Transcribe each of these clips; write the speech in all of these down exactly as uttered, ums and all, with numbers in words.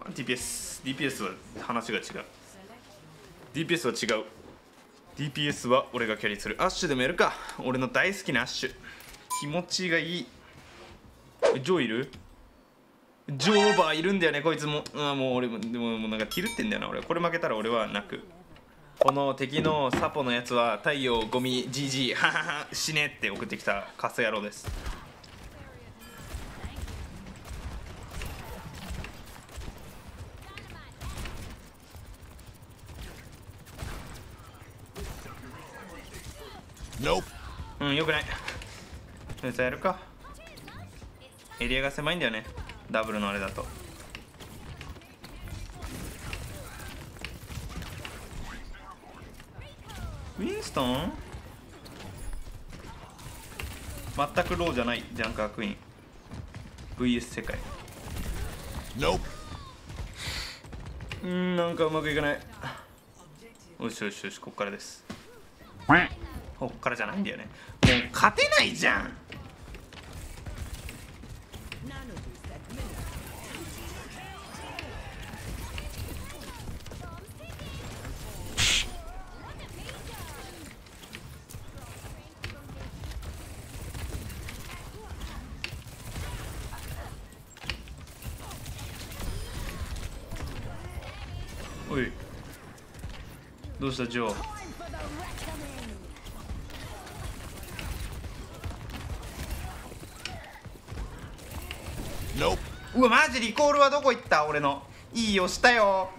ディーピーエス ディーピーエス は話が違う。 ディーピーエス は違う。 ディーピーエス は俺がキャリーする。アッシュでもやるか。俺の大好きなアッシュ、気持ちがいい。ジョーいる？ジョーバーいるんだよねこいつも。あもう俺もでももうなんかキルってんだよな俺。これ負けたら俺は泣く。この敵のサポのやつは太陽ゴミ ジージー ははは死ねって送ってきたカス野郎です。うんよくない。そいつやるか。エリアが狭いんだよねダブルのあれだと。ウィンストン全くローじゃない。ジャンカークイーン ブイエス 世界。うんなんかうまくいかない。よしよしよしこっからです。こっからじゃないんだよね。もう勝てないじゃん。おいどうしたジョー。うわマジリコールはどこ行った。俺のいいよしたよ。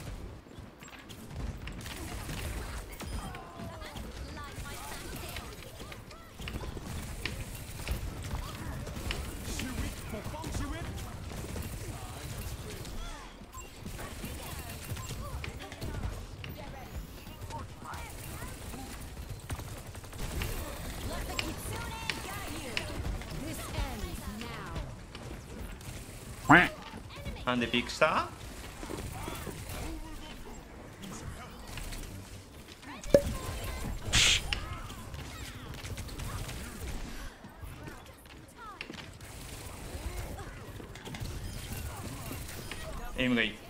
なんでピックした。エイムがいい。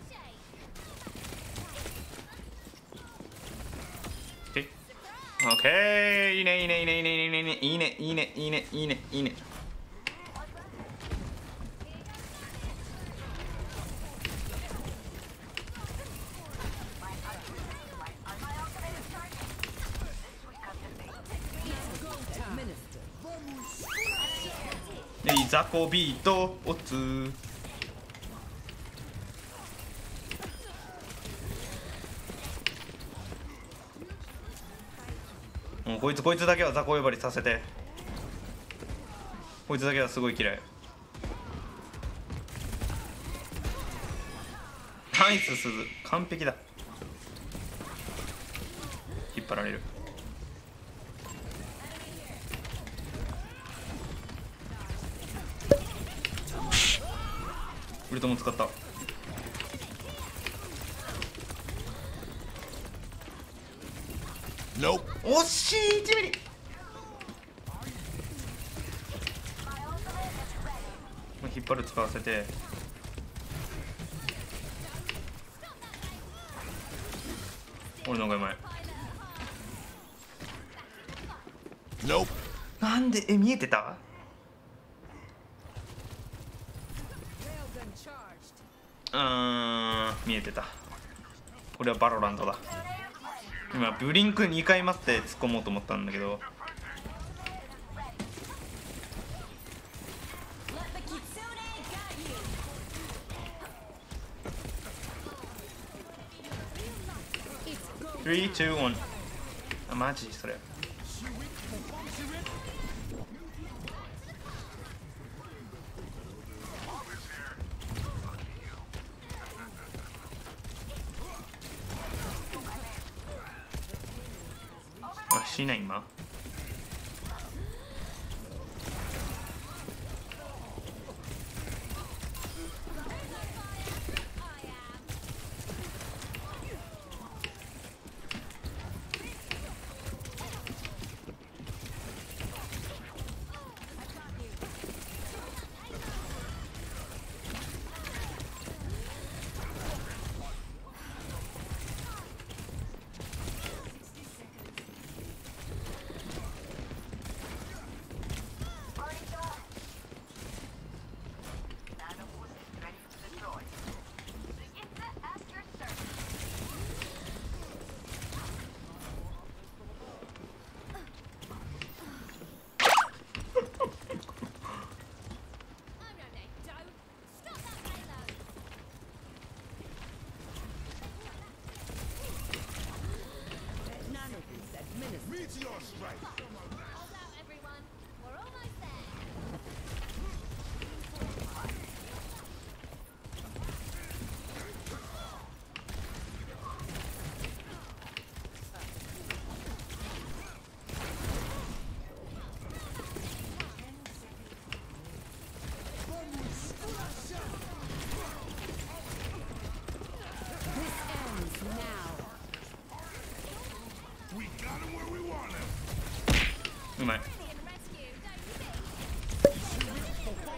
オッケーいいねいいねいいねいいねいいねいいねいいねいいねいいねいいね。いいザコビートオツー。もうこいつこいつだけは雑魚呼ばわりさせて。こいつだけはすごい嫌い。ナイス鈴完璧だ。引っ張られる。ウルトも使った。惜しいいちミリ。引っ張る使わせて。俺の方がうまい。なんでえ見えてた。うーん見えてた。これはバロラントだ。今ブリンクにかい待って突っ込もうと思ったんだけど。スリー、ツー、ワン。あマジそれ。あしない今。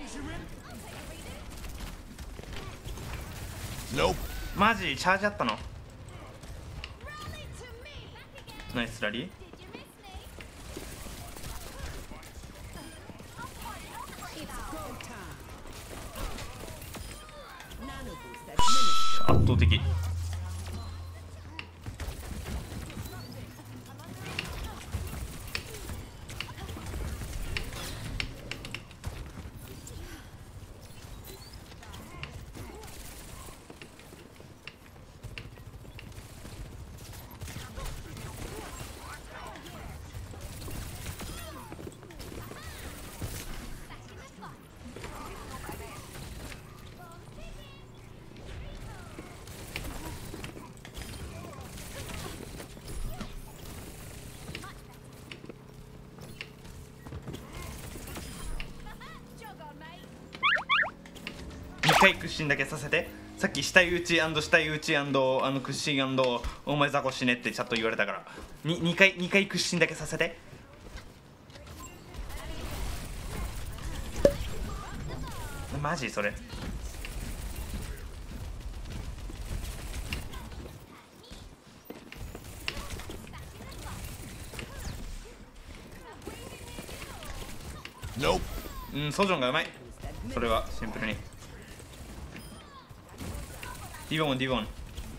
マジチャージあったの。ナイスラリー。圧倒的。にかい屈伸だけさせて。さっき下打ち下打ちあの屈伸お前雑魚死ねってちゃんと言われたから、 2, 2回2回屈伸だけさせて。マジそれ。うん、ソジョンがうまい。それはシンプルに。ディボンディボン。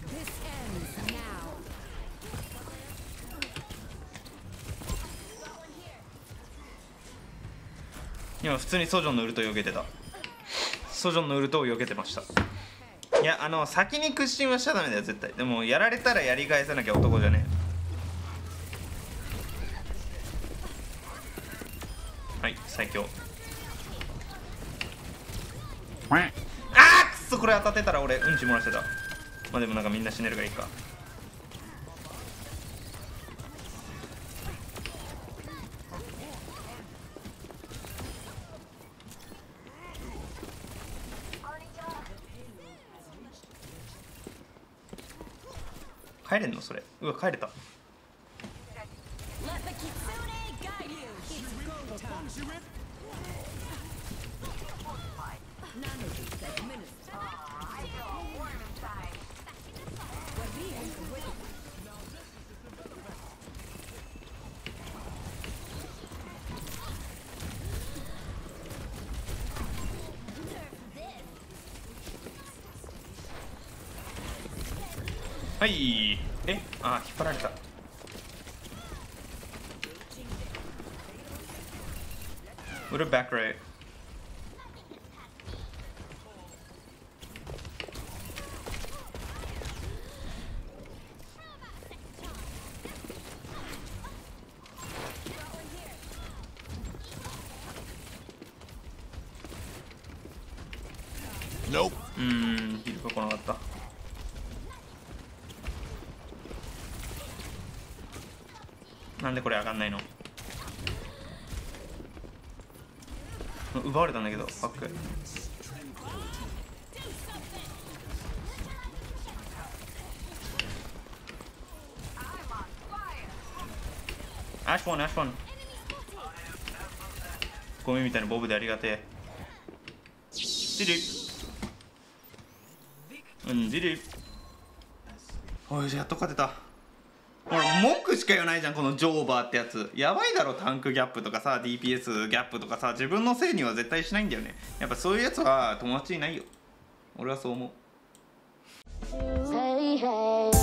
今普通にソジョンのウルトを避けてた。ソジョンのウルトを避けてました。いや、あの先に屈伸はしちゃダメだよ絶対。でもやられたらやり返さなきゃ男じゃねえ。はい、最強。あーくっそ、これ当たってたら俺うんち漏らしてた。まあでもなんかみんな死ねるからいいか。帰れんのそれ。うわ、帰れた。はい。え、あ、引っ張られた。What a back right. Nope. うーん、ヒルが来なかった。なんでこれ上がんないの。奪われたんだけど、ファック。アッシュフォン、アッシュフォン。ゴミみたいなボブでありがてえ。ディリうん、ディリおい、やっと勝てた。ほら、文句しか言わないじゃんこのジョーバーってやつ。やばいだろ、タンクギャップとかさ ディーピーエス ギャップとかさ、自分のせいには絶対しないんだよね。やっぱそういうやつは友達いないよ。俺はそう思う。